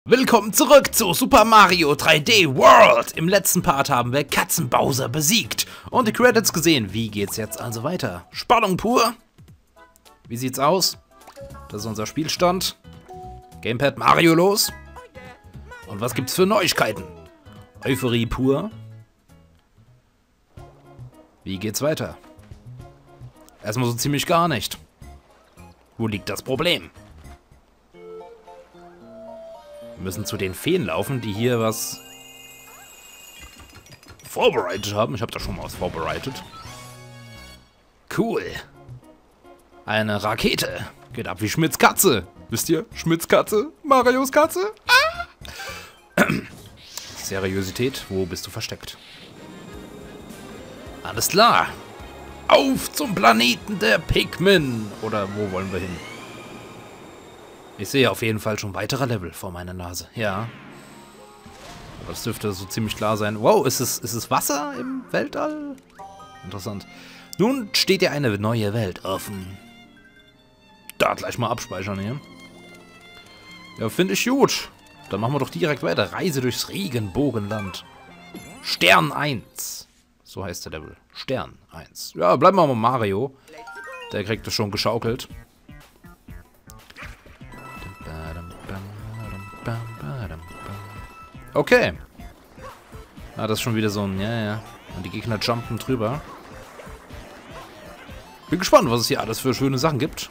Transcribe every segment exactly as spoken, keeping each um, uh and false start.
Willkommen zurück zu Super Mario drei D World! Im letzten Part haben wir Katzenbowser besiegt und die Credits gesehen. Wie geht's jetzt also weiter? Spannung pur! Wie sieht's aus? Das ist unser Spielstand. Gamepad Mario los. Und was gibt's für Neuigkeiten? Euphorie pur. Wie geht's weiter? Erstmal so ziemlich gar nicht. Wo liegt das Problem? Wir müssen zu den Feen laufen, die hier was vorbereitet haben. Ich habe da schon mal was vorbereitet. Cool. Eine Rakete. Geht ab wie Schmidts Katze. Wisst ihr? Schmidts Katze? Marios Katze? Ah! Seriosität, wo bist du versteckt? Alles klar. Auf zum Planeten der Pikmin. Oder wo wollen wir hin? Ich sehe auf jeden Fall schon weitere Level vor meiner Nase. Ja. Aber das dürfte so ziemlich klar sein. Wow, ist es, ist es Wasser im Weltall? Interessant. Nun steht ja eine neue Welt offen. Da gleich mal abspeichern hier. Ja, finde ich gut. Dann machen wir doch direkt weiter. Reise durchs Regenbogenland. Stern eins. So heißt der Level. Stern eins. Ja, bleiben wir mal Mario. Der kriegt es schon geschaukelt. Okay. Ah, das ist schon wieder so ein... Ja, ja. Und die Gegner jumpen drüber. Bin gespannt, was es hier alles für schöne Sachen gibt.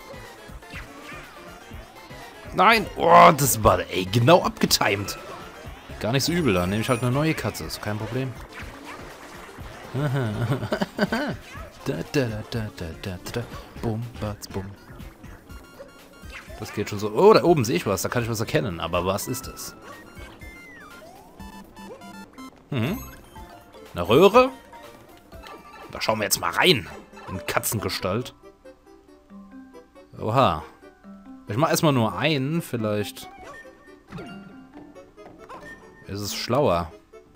Nein! Oh, das war ey, genau abgetimed. Gar nicht so übel, dann nehme ich halt eine neue Katze. Ist kein Problem. da, da, da, da, da, da. Bum, batz, bum. Das geht schon so. Oh, da oben sehe ich was. Da kann ich was erkennen. Aber was ist das? Mhm. Eine Röhre? Da schauen wir jetzt mal rein. In Katzengestalt. Oha. Ich mache erstmal nur einen. Vielleicht ist es schlauer.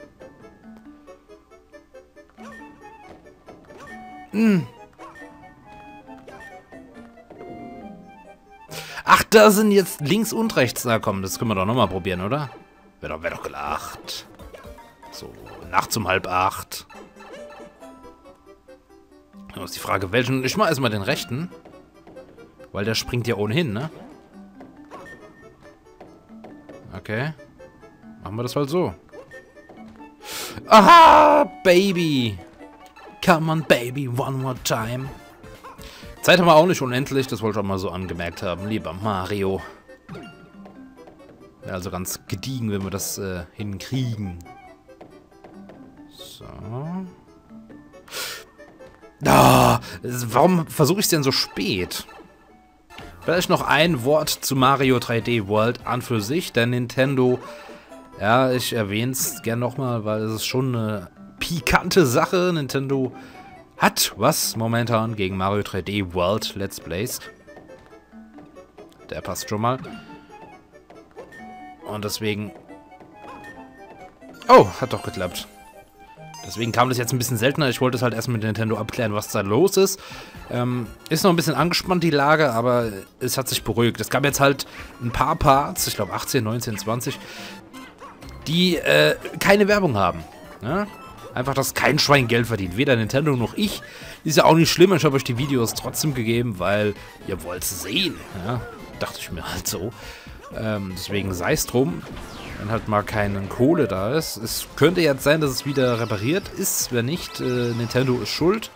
Hm. Ach, da sind jetzt links und rechts. Na komm, das können wir doch nochmal probieren, oder? Wäre doch, wär doch gelacht. So, nachts um halb acht. Da ist die Frage, welchen... Ich mach erstmal den rechten. Weil der springt ja ohnehin, ne? Okay. Machen wir das halt so. Aha, Baby. Come on, Baby, one more time. Zeit haben wir auch nicht unendlich, das wollte ich auch mal so angemerkt haben, lieber Mario. Ja, also ganz gediegen, wenn wir das äh, hinkriegen. So. Ah, warum versuche ich es denn so spät? Vielleicht noch ein Wort zu Mario drei D World an für sich. Der Nintendo, ja, ich erwähne es gerne nochmal, weil es ist schon eine pikante Sache. Nintendo hat was momentan gegen Mario drei D World Let's Plays. Der passt schon mal. Und deswegen... Oh, hat doch geklappt. Deswegen kam das jetzt ein bisschen seltener. Ich wollte es halt erst mit Nintendo abklären, was da los ist. Ähm, ist noch ein bisschen angespannt, die Lage, aber es hat sich beruhigt. Es gab jetzt halt ein paar Parts, ich glaube achtzehn, neunzehn, zwanzig, die äh, keine Werbung haben. Ja? Einfach, dass kein Schwein Geld verdient. Weder Nintendo noch ich. Ist ja auch nicht schlimm. Ich habe euch die Videos trotzdem gegeben, weil ihr wollt es sehen. Ja? Dachte ich mir halt so. Ähm, deswegen sei es drum. Wenn halt mal keine Kohle da ist. Es könnte jetzt sein, dass es wieder repariert ist. Wenn nicht, äh, Nintendo ist schuld.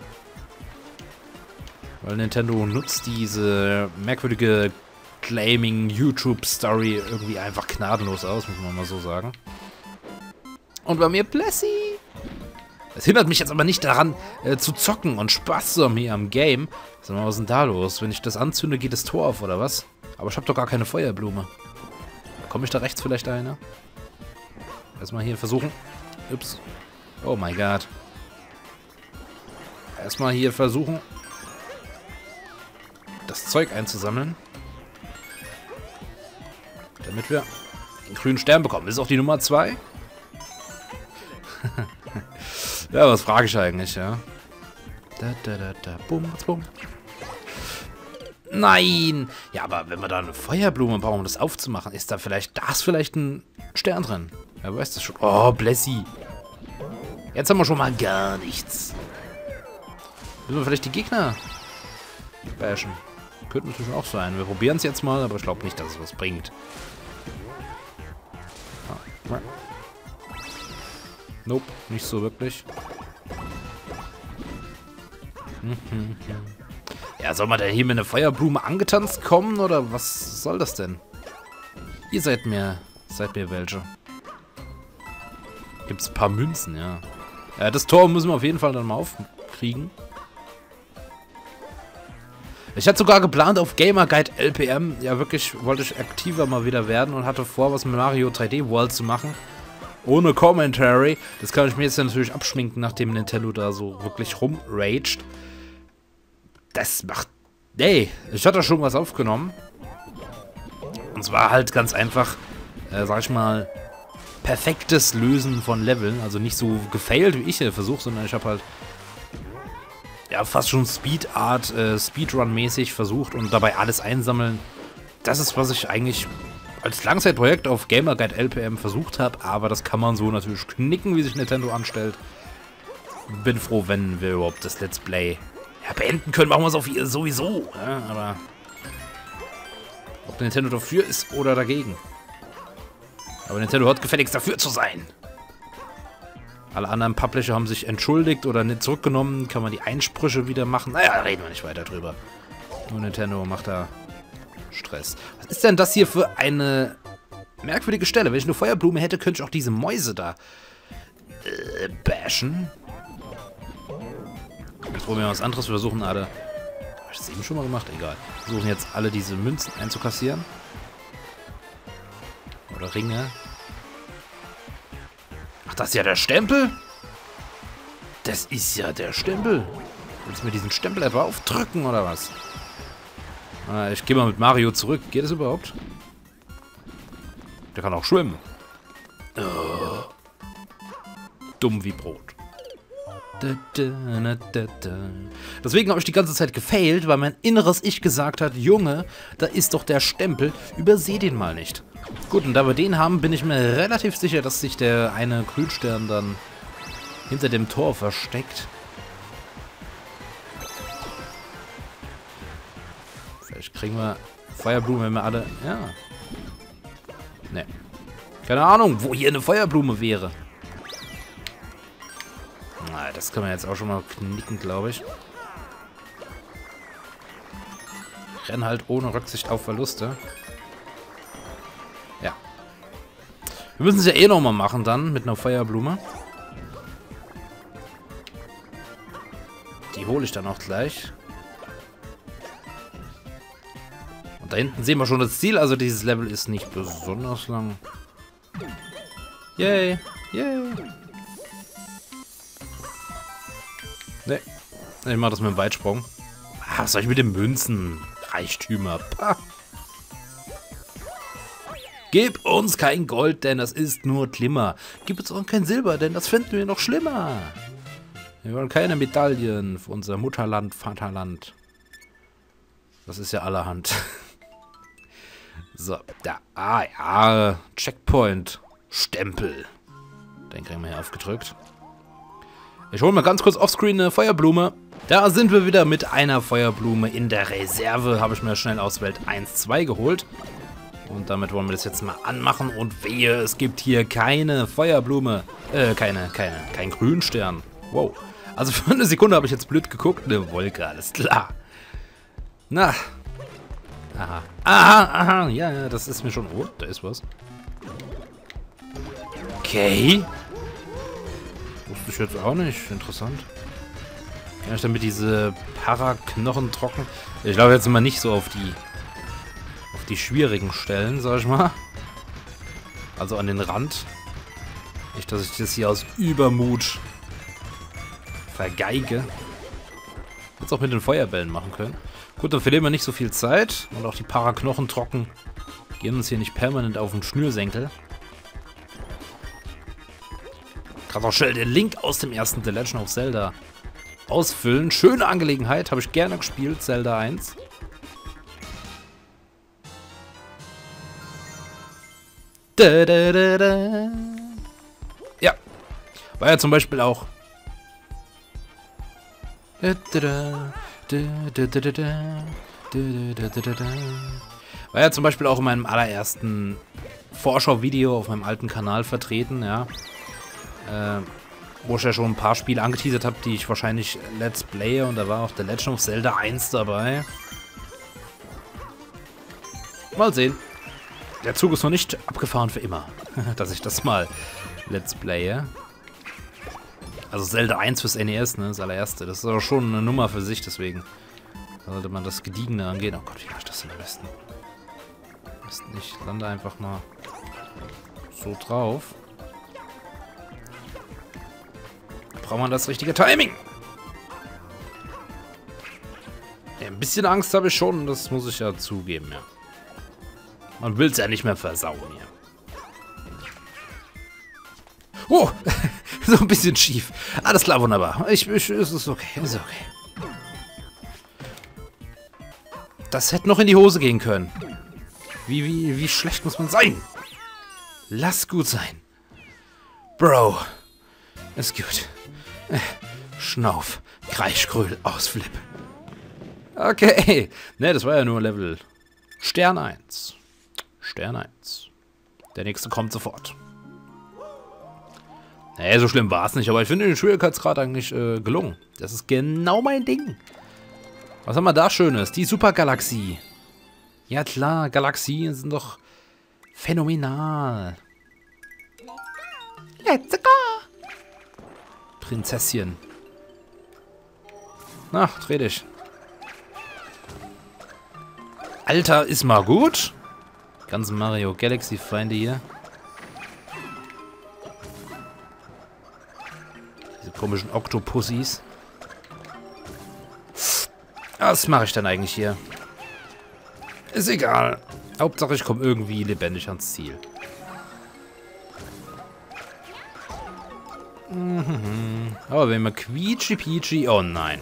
Weil Nintendo nutzt diese merkwürdige Claiming-YouTube-Story irgendwie einfach gnadenlos aus, muss man mal so sagen. Und bei mir Plessy. Das hindert mich jetzt aber nicht daran, äh, zu zocken und Spaß zu haben hier am Game. Sag mal, was ist denn da los? Wenn ich das anzünde, geht das Tor auf, oder was? Aber ich habe doch gar keine Feuerblume. Komme ich da rechts vielleicht eine? Erstmal hier versuchen. Ups. Oh mein Gott. Erstmal hier versuchen, das Zeug einzusammeln. Damit wir einen grünen Stern bekommen. Das ist auch die Nummer zwei. Ja, was frage ich eigentlich, ja? Da, da, da, da. Bum, bum. Nein! Ja, aber wenn wir da eine Feuerblume brauchen, um das aufzumachen, ist da vielleicht, da ist vielleicht ein Stern drin. Wer weiß das schon. Oh, Blessi. Jetzt haben wir schon mal gar nichts. Müssen wir vielleicht die Gegner bashen? Könnte natürlich auch sein. Wir probieren es jetzt mal, aber ich glaube nicht, dass es was bringt. Ah. Nope, nicht so wirklich. Ja, soll man denn hier mit einer Feuerblume angetanzt kommen, oder was soll das denn? Ihr seid mir, seid mir welche. Gibt's ein paar Münzen, ja. Ja, das Tor müssen wir auf jeden Fall dann mal aufkriegen. Ich hatte sogar geplant, auf Gamer Guide L P M, ja wirklich, wollte ich aktiver mal wieder werden und hatte vor, was mit Mario drei D World zu machen. Ohne Commentary. Das kann ich mir jetzt natürlich abschminken, nachdem Nintendo da so wirklich rumraged. Das macht... Nee, ich hatte schon was aufgenommen. Und zwar halt ganz einfach, äh, sag ich mal, perfektes Lösen von Leveln. Also nicht so gefailt, wie ich hier versuche, sondern ich habe halt ja fast schon Speedart, äh, Speedrun-mäßig versucht und dabei alles einsammeln. Das ist, was ich eigentlich als Langzeitprojekt auf Gamer Guide L P M versucht habe, aber das kann man so natürlich knicken, wie sich Nintendo anstellt. Bin froh, wenn wir überhaupt das Let's Play ja, beenden können, machen wir es auf sowieso. Ja, aber ob Nintendo dafür ist oder dagegen. Aber Nintendo hat gefälligst dafür zu sein. Alle anderen Publisher haben sich entschuldigt oder nicht zurückgenommen. Kann man die Einsprüche wieder machen? Naja, reden wir nicht weiter drüber. Nur Nintendo macht da Stress. Was ist denn das hier für eine merkwürdige Stelle? Wenn ich eine Feuerblume hätte, könnte ich auch diese Mäuse da äh, bashen. Jetzt probieren wir was anderes. Wir versuchen alle... Habe ich das eben schon mal gemacht? Egal. Wir versuchen jetzt alle diese Münzen einzukassieren. Oder Ringe. Ach, das ist ja der Stempel? Das ist ja der Stempel. Willst du mir diesen Stempel etwa aufdrücken, oder was? Ah, ich gehe mal mit Mario zurück. Geht das überhaupt? Der kann auch schwimmen. Oh. Dumm wie Brot. Deswegen habe ich die ganze Zeit gefailt, weil mein inneres Ich gesagt hat, Junge, da ist doch der Stempel, überseh den mal nicht. Gut, und da wir den haben, bin ich mir relativ sicher, dass sich der eine Grünstern dann hinter dem Tor versteckt. Vielleicht kriegen wir Feuerblume, wenn wir alle... Ja. Ne. Keine Ahnung, wo hier eine Feuerblume wäre. Na, das können wir jetzt auch schon mal knicken, glaube ich. Rennen halt ohne Rücksicht auf Verluste. Ja. Wir müssen es ja eh nochmal machen dann mit einer Feuerblume. Die hole ich dann auch gleich. Und da hinten sehen wir schon das Ziel. Also dieses Level ist nicht besonders lang. Yay. Yay. Ne. Ich mach das mit dem Weitsprung. Ah, was soll ich mit den Münzen? Reichtümer. Pah. Gib uns kein Gold, denn das ist nur Glimmer. Gib uns auch kein Silber, denn das finden wir noch schlimmer. Wir wollen keine Medaillen für unser Mutterland, Vaterland. Das ist ja allerhand. So, da. Ah ja, Checkpoint. Stempel. Den kriegen wir hier aufgedrückt. Ich hole mal ganz kurz offscreen eine Feuerblume. Da sind wir wieder mit einer Feuerblume in der Reserve. Habe ich mir schnell aus Welt eins zwei geholt. Und damit wollen wir das jetzt mal anmachen. Und wehe, es gibt hier keine Feuerblume. Äh, keine, keine, kein Grünstern. Wow. Also für eine Sekunde habe ich jetzt blöd geguckt. Eine Wolke, alles klar. Na. Aha. Aha, aha. Ja, ja, das ist mir schon... Oh, da ist was. Okay. Wusste ich jetzt auch nicht. Interessant. Kann ich damit diese Paraknochen trocken? Ich glaube jetzt mal nicht so auf die auf die schwierigen Stellen, sag ich mal. Also an den Rand. Nicht, dass ich das hier aus Übermut vergeige. Jetzt auch mit den Feuerbällen machen können. Gut, dann verlieren wir nicht so viel Zeit. Und auch die Paraknochen trocken gehen uns hier nicht permanent auf den Schnürsenkel. Kann auch schnell den Link aus dem ersten The Legend of Zelda ausfüllen. Schöne Angelegenheit, habe ich gerne gespielt, Zelda eins. Da, da, da, da. Ja. War ja zum Beispiel auch. Da, da, da, da, da, da, da, da, da, da, da. War ja zum Beispiel auch in meinem allerersten Vorschau-Video auf meinem alten Kanal vertreten, ja. Äh, wo ich ja schon ein paar Spiele angeteasert habe, die ich wahrscheinlich Let's Playe, und da war auch The Legend of Zelda eins dabei. Mal sehen. Der Zug ist noch nicht abgefahren für immer, dass ich das mal Let's Playe. Also Zelda eins fürs N E S, ne, das allererste. Das ist aber schon eine Nummer für sich, deswegen sollte man das Gediegene angehen. Oh Gott, wie mache ich das denn am besten? Am besten ich lande einfach mal so drauf. Braucht man das richtige Timing? Ja, ein bisschen Angst habe ich schon, das muss ich ja zugeben, ja. Man will es ja nicht mehr versauen hier. Oh, so ein bisschen schief. Alles klar, wunderbar. Ich, ich, es ist okay, ist okay. Das hätte noch in die Hose gehen können. Wie, wie, wie schlecht muss man sein? Lass gut sein. Bro. Ist gut. Schnauf. Kreischkröl. Ausflip. Okay. Ne, das war ja nur Level Stern eins. Stern eins. Der nächste kommt sofort. Nee, so schlimm war es nicht, aber ich finde den Schwierigkeitsgrad eigentlich äh, gelungen. Das ist genau mein Ding. Was haben wir da Schönes? Die Supergalaxie. Ja klar, Galaxien sind doch phänomenal. Let's go! Prinzesschen. Na, dreh dich. Alter, ist mal gut. Ganzen Mario Galaxy Feinde hier. Diese komischen Oktopussys. Was mache ich denn eigentlich hier? Ist egal. Hauptsache ich komme irgendwie lebendig ans Ziel. Mhm. Aber wenn wir quietschi pietschi... Oh nein.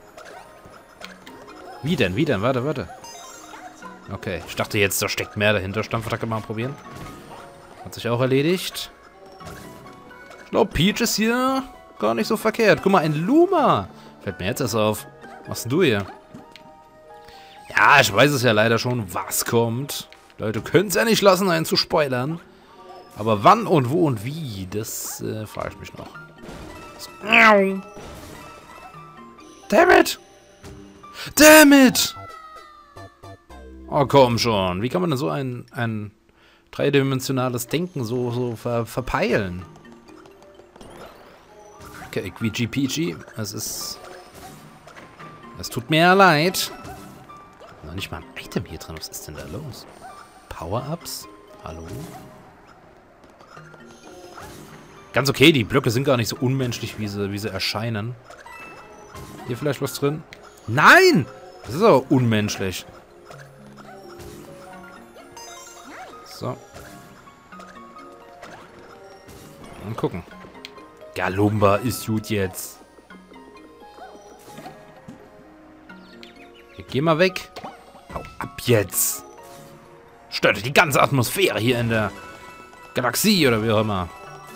Wie denn? Wie denn? Warte, warte. Okay, ich dachte jetzt, da steckt mehr dahinter. Stampfattacke mal probieren. Hat sich auch erledigt. Ich glaube, Peach ist hier gar nicht so verkehrt. Guck mal, ein Luma. Fällt mir jetzt erst auf. Was machst denn du hier? Ja, ich weiß es ja leider schon, was kommt. Leute können es ja nicht lassen, einen zu spoilern. Aber wann und wo und wie, das äh, frage ich mich noch. Damn it! Damn it! Oh, komm schon. Wie kann man denn so ein, ein dreidimensionales Denken so, so ver, verpeilen? Okay, Quietschi Peachy. Es ist... Es tut mir ja leid. Noch nicht mal ein Item hier drin. Was ist denn da los? Power-Ups? Hallo? Ganz okay, die Blöcke sind gar nicht so unmenschlich, wie sie, wie sie erscheinen. Hier vielleicht was drin? Nein! Das ist aber unmenschlich. So. Mal gucken. Galumba ist gut jetzt. Hier, geh mal weg. Hau ab jetzt. Stört die ganze Atmosphäre hier in der Galaxie oder wie auch immer.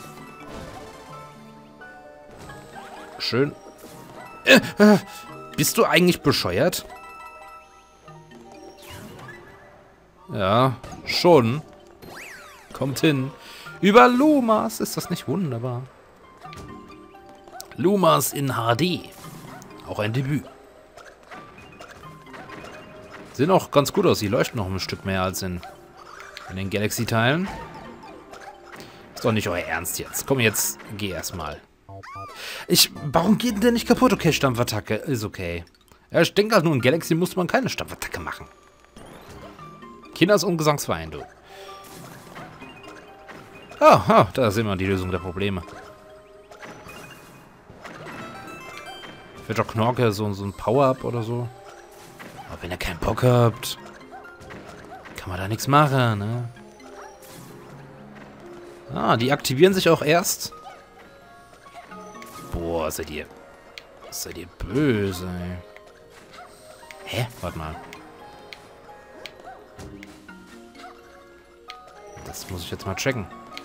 Schön. Äh, äh, bist du eigentlich bescheuert? Ja, schon. Kommt hin. Über Lumas. Ist das nicht wunderbar? Lumas in H D. Auch ein Debüt. Sehen auch ganz gut aus. Die leuchten noch ein Stück mehr als in, in den Galaxy-Teilen. Ist doch nicht euer Ernst jetzt. Komm, jetzt geh erstmal. Ich, warum geht denn der nicht kaputt? Okay, Stampfattacke. Ist okay. Ja, ich denke halt nur, in Galaxy muss man keine Stampfattacke machen. Kinders und Gesangsverein, du. Ah, ah, da sehen wir die Lösung der Probleme. Wird doch Knorke so, so ein Power-Up oder so. Aber wenn ihr keinen Bock habt, kann man da nichts machen, ne? Ah, die aktivieren sich auch erst. Boah, seid ihr... Seid ihr böse, ey. Hä? Warte mal. Das muss ich jetzt mal checken.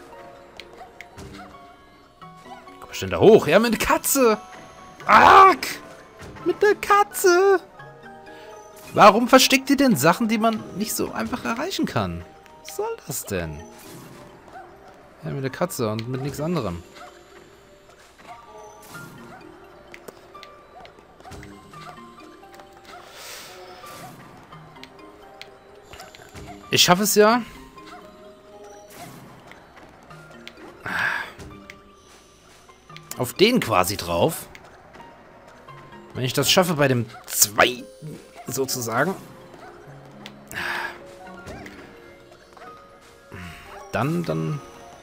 Komm ich denn da hoch? Ja, mit der Katze. Arg! Mit der Katze. Warum versteckt ihr denn Sachen, die man nicht so einfach erreichen kann? Was soll das denn? Ja, mit der Katze und mit nichts anderem. Ich schaffe es ja. Auf den quasi drauf. Wenn ich das schaffe bei dem zweiten sozusagen. Dann, dann...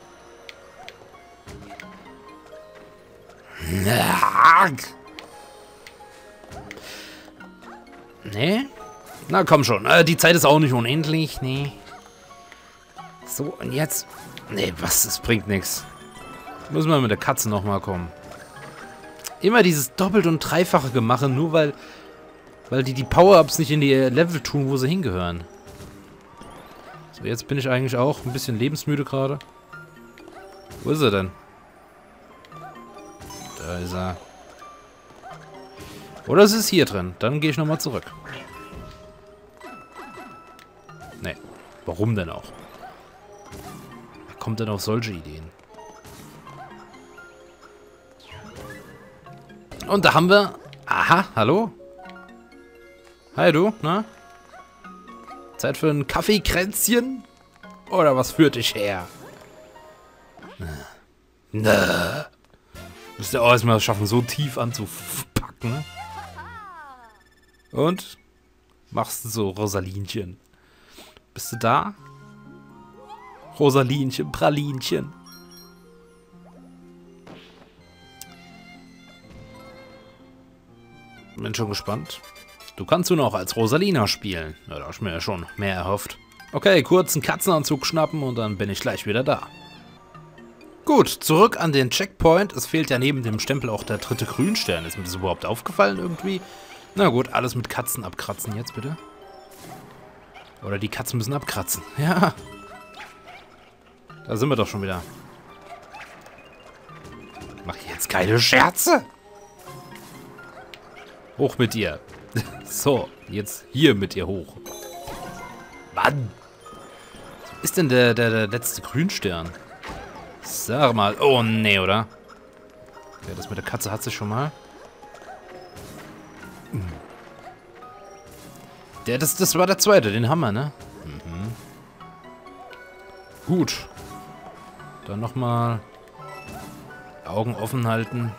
Nee? Na komm schon, äh, die Zeit ist auch nicht unendlich, nee. So, und jetzt... Nee, was, das bringt nichts. Müssen wir mit der Katze nochmal kommen. Immer dieses doppelt und dreifache Gemache, nur weil... Weil die die Power-Ups nicht in die Level tun, wo sie hingehören. So, jetzt bin ich eigentlich auch ein bisschen lebensmüde gerade. Wo ist er denn? Da ist er. Oder es ist hier drin. Dann gehe ich nochmal zurück. Nee. Warum denn auch? Wer kommt denn auf solche Ideen? Und da haben wir... Aha, hallo? Hi du, na? Zeit für ein Kaffeekränzchen? Oder was führt dich her? Na. Müsst ihr auch erstmal schaffen, so tief anzupacken. Und? Machst du so, Rosalinchen? Bist du da? Rosalinchen, Pralinchen. Bin schon gespannt. Du kannst nur noch als Rosalina spielen. Ja, da hab ich mir ja schon mehr erhofft. Okay, kurz einen Katzenanzug schnappen und dann bin ich gleich wieder da. Gut, zurück an den Checkpoint. Es fehlt ja neben dem Stempel auch der dritte Grünstern. Ist mir das überhaupt aufgefallen irgendwie? Na gut, alles mit Katzen abkratzen jetzt bitte. Oder die Katzen müssen abkratzen. Ja. Da sind wir doch schon wieder. Mach ich jetzt geile Scherze? Hoch mit dir. So, jetzt hier mit ihr hoch. Mann! Was ist denn der, der, der letzte Grünstern? Sag mal. Oh, nee, oder? Ja, das mit der Katze hat sie schon mal. Der, das, das war der zweite, den haben wir, ne? Mhm. Gut. Dann nochmal Augen offen halten.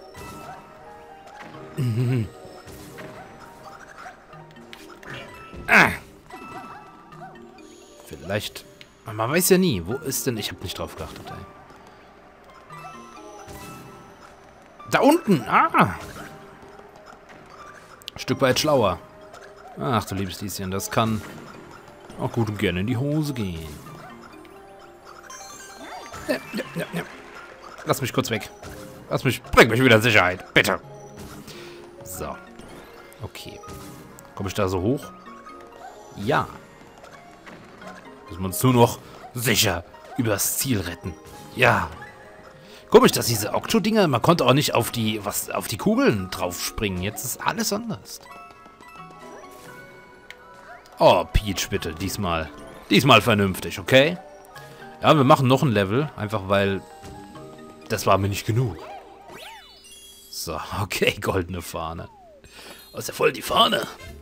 Mhm. Ah. Vielleicht... Man weiß ja nie. Wo ist denn... Ich habe nicht drauf geachtet, ey. Da unten! Ah! Ein Stück weit schlauer. Ach du liebes Lieschen, das kann auch gut und gerne in die Hose gehen. Ja, ja, ja, ja. Lass mich kurz weg. Lass mich... Bring mich wieder in Sicherheit. Bitte. So. Okay. Komme ich da so hoch? Ja. Müssen wir uns nur noch sicher übers Ziel retten. Ja. Komisch, dass diese Okto-Dinger, man konnte auch nicht auf die, was, auf die Kugeln drauf springen. Jetzt ist alles anders. Oh, Peach, bitte, diesmal. Diesmal vernünftig, okay? Ja, wir machen noch ein Level, einfach weil das war mir nicht genug. So, okay, goldene Fahne. Das ist ja voll die Fahne.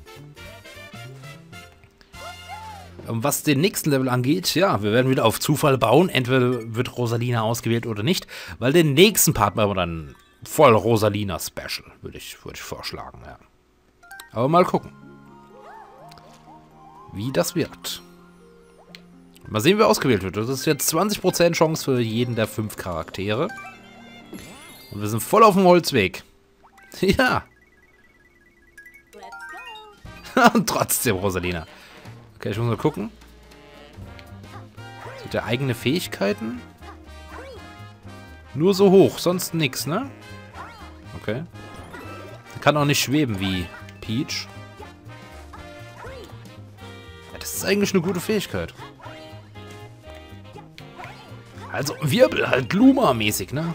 Was den nächsten Level angeht, ja, wir werden wieder auf Zufall bauen. Entweder wird Rosalina ausgewählt oder nicht. Weil den nächsten Part machen wir dann voll Rosalina-Special, würde ich, würd ich vorschlagen, ja. Aber mal gucken, wie das wird. Mal sehen, wer ausgewählt wird. Das ist jetzt zwanzig Prozent Chance für jeden der fünf Charaktere. Und wir sind voll auf dem Holzweg. Ja. Und trotzdem Rosalina. Okay, ich muss mal gucken. Hat der eigene Fähigkeiten? Nur so hoch, sonst nix, ne? Okay. Er kann auch nicht schweben wie Peach. Ja, das ist eigentlich eine gute Fähigkeit. Also Wirbel, halt Luma-mäßig, ne?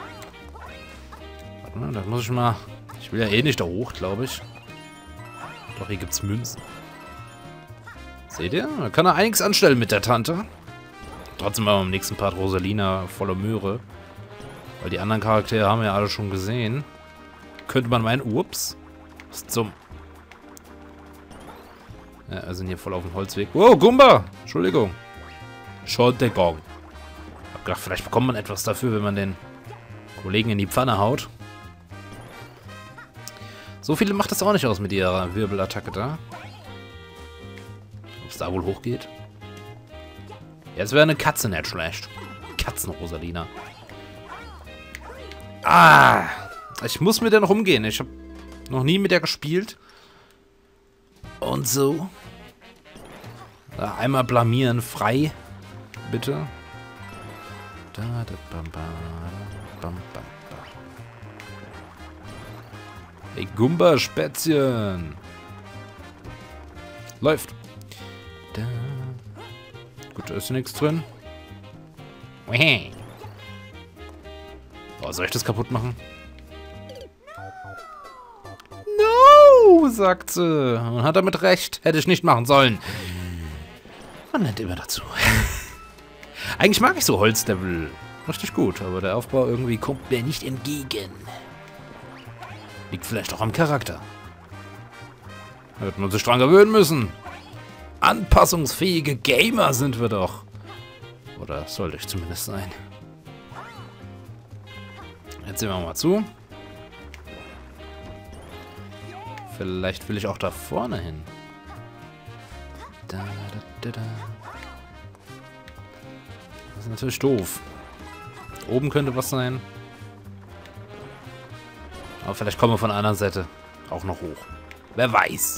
Warte mal, da muss ich mal... Ich will ja eh nicht da hoch, glaube ich. Doch, hier gibt's Münzen. Seht ihr? Da kann er einiges anstellen mit der Tante. Trotzdem haben wir im nächsten Part Rosalina voller Möhre. Weil die anderen Charaktere haben wir ja alle schon gesehen. Könnte man meinen, ups. Was zum... Ja, wir sind hier voll auf dem Holzweg. Wow, Gumba! Entschuldigung. Entschuldigung. Ich hab gedacht, vielleicht bekommt man etwas dafür, wenn man den Kollegen in die Pfanne haut. So viele macht das auch nicht aus mit ihrer Wirbelattacke da. Ob es da wohl hochgeht? Jetzt wäre eine Katze nicht schlecht. Katzen-Rosalina. Ah! Ich muss mit der noch umgehen. Ich habe noch nie mit der gespielt. Und so. Da einmal blamieren, frei. Bitte. Da, da, bam, bam, bam, bam, bam. Hey, Gumba, Spätzchen. Läuft. Da. Gut, da ist nichts drin. Oh, soll ich das kaputt machen? No, sagt sie. Und hat damit recht. Hätte ich nicht machen sollen. Man nennt immer dazu. Eigentlich mag ich so Holzlevel richtig gut, aber der Aufbau irgendwie kommt mir nicht entgegen. Liegt vielleicht auch am Charakter. Hätte man sich dran gewöhnen müssen. Anpassungsfähige Gamer sind wir doch. Oder sollte ich zumindest sein. Jetzt sehen wir mal zu. Vielleicht will ich auch da vorne hin. Da, da, da, da. Das ist natürlich doof. Oben könnte was sein. Aber vielleicht kommen wir von einer Seite auch noch hoch. Wer weiß.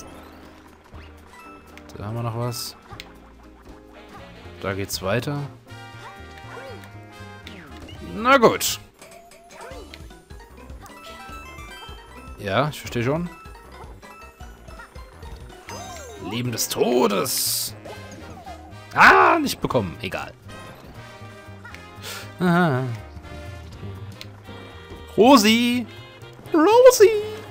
Da haben wir noch was. Da geht's weiter. Na gut. Ja, ich verstehe schon. Leben des Todes. Ah, nicht bekommen. Egal. Aha. Rosi. Rosi.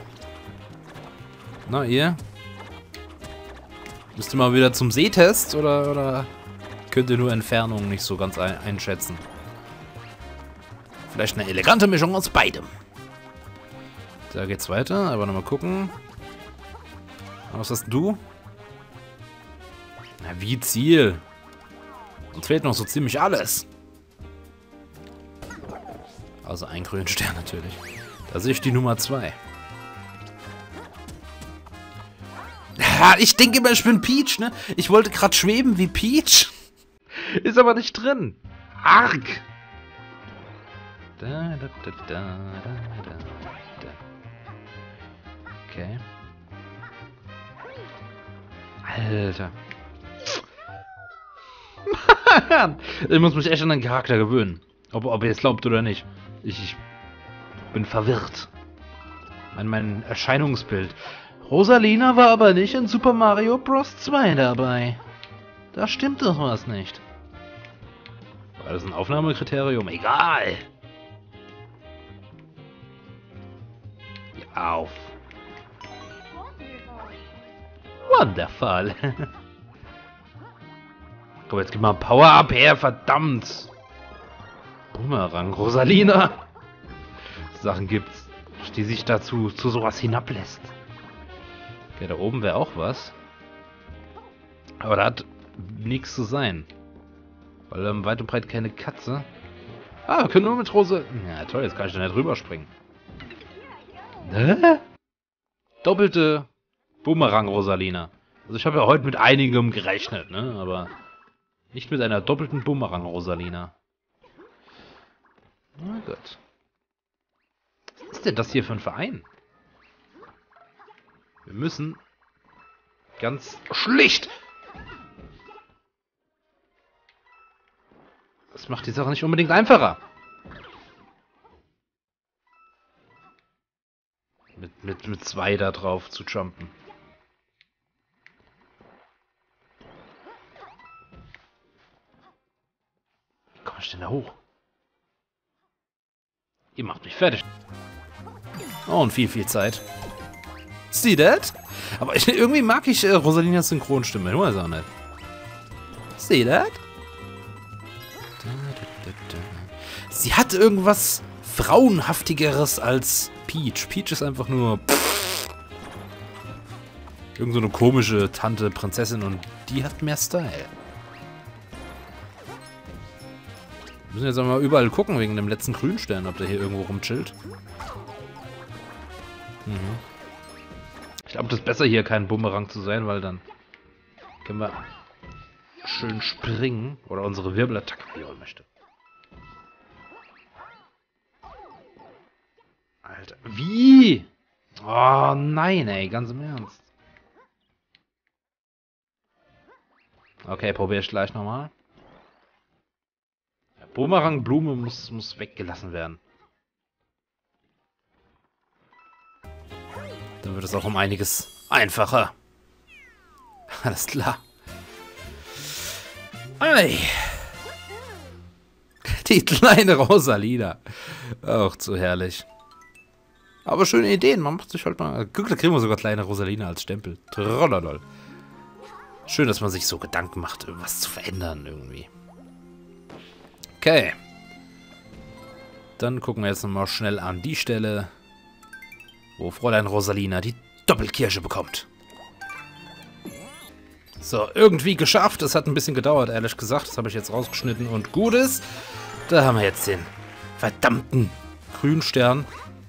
Na, ihr? Müsst ihr mal wieder zum Sehtest oder, oder könnt ihr nur Entfernung nicht so ganz ein einschätzen? Vielleicht eine elegante Mischung aus beidem. Da geht's weiter, aber nochmal gucken. Was hast du? Na, wie Ziel? Uns fehlt noch so ziemlich alles. Also ein grünen Stern natürlich. Da sehe ich die Nummer zwei. Ich denke immer, ich bin Peach, ne? Ich wollte gerade schweben wie Peach. Ist aber nicht drin. Arg. Da, da, da, da, da, da. Okay. Alter. Ich muss mich echt an den Charakter gewöhnen. Ob, ob ihr es glaubt oder nicht. Ich, ich bin verwirrt. An mein Erscheinungsbild. Rosalina war aber nicht in Super Mario Bros. zwei dabei. Da stimmt doch was nicht. War das ein Aufnahmekriterium? Egal. Ja, auf. Wonderful. Komm, jetzt gib mal Power-Up her, verdammt. Bumerang, Rosalina. Sachen gibt's, die sich dazu zu sowas hinablässt. Okay, da oben wäre auch was. Aber da hat nichts zu sein. Weil ähm, weit und breit keine Katze. Ah, wir können nur mit Rose... Ja, toll, jetzt kann ich da nicht rüberspringen. Hä? Doppelte Bumerang Rosalina. Also ich habe ja heute mit einigem gerechnet, ne? Aber nicht mit einer doppelten Bumerang Rosalina. Na gut. Was ist denn das hier für ein Verein? Wir müssen ganz schlicht... Das macht die Sache nicht unbedingt einfacher. Mit, mit, mit zwei da drauf zu jumpen. Wie komme ich denn da hoch? Ihr macht mich fertig. Oh, und viel, viel Zeit. See that? Aber ich, irgendwie mag ich äh, Rosalinas Synchronstimme. Ich weiß auch nicht. See that? Sie hat irgendwas Frauenhaftigeres als Peach. Peach ist einfach nur... Irgend so eine komische Tante, Prinzessin und die hat mehr Style. Wir müssen jetzt mal überall gucken wegen dem letzten Grünstern, ob der hier irgendwo rumchillt. Mhm. Ich glaube, das ist besser hier kein Bumerang zu sein, weil dann können wir schön springen oder unsere Wirbelattacke, wie ihr möchte. Alter, wie? Oh nein, ey, ganz im Ernst. Okay, probiere ich gleich nochmal. Ja, Bumerang-Blume muss, muss weggelassen werden. Dann wird es auch um einiges einfacher. Alles klar. Ei. Die kleine Rosalina. Auch zu herrlich. Aber schöne Ideen. Man macht sich halt mal... Guck, da kriegen wir sogar kleine Rosalina als Stempel. Trollolol. Schön, dass man sich so Gedanken macht, irgendwas zu verändern irgendwie. Okay. Dann gucken wir jetzt nochmal schnell an die Stelle, wo Fräulein Rosalina die Doppelkirsche bekommt. So, irgendwie geschafft. Es hat ein bisschen gedauert, ehrlich gesagt. Das habe ich jetzt rausgeschnitten und gut ist. Da haben wir jetzt den verdammten Grünstern.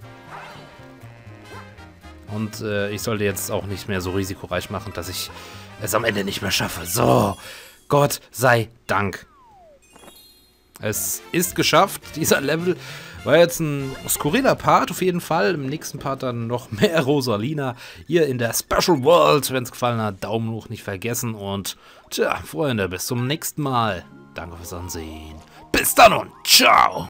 Und äh, ich sollte jetzt auch nicht mehr so risikoreich machen, dass ich es am Ende nicht mehr schaffe. So, Gott sei Dank. Es ist geschafft. Dieser Level war jetzt ein skurriler Part auf jeden Fall. Im nächsten Part dann noch mehr Rosalina. Hier in der Special World. Wenn es gefallen hat, Daumen hoch nicht vergessen. Und tja, Freunde, bis zum nächsten Mal. Danke fürs Ansehen. Bis dann und ciao.